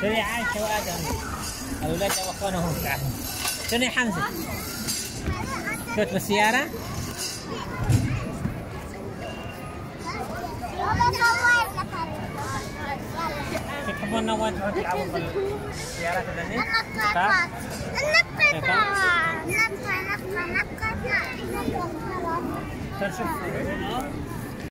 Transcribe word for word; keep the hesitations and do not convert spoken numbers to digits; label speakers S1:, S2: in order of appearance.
S1: شنو يا عايشة وآدم؟ الأولاد واخوانهم تعالوا. شنو يا حمزة؟ شفت بالسيارة؟ تحبون وين تروحون تلعبون بالسيارات اللي هني؟
S2: نقطة نقطة نقطة نقطة نقطة
S1: شوف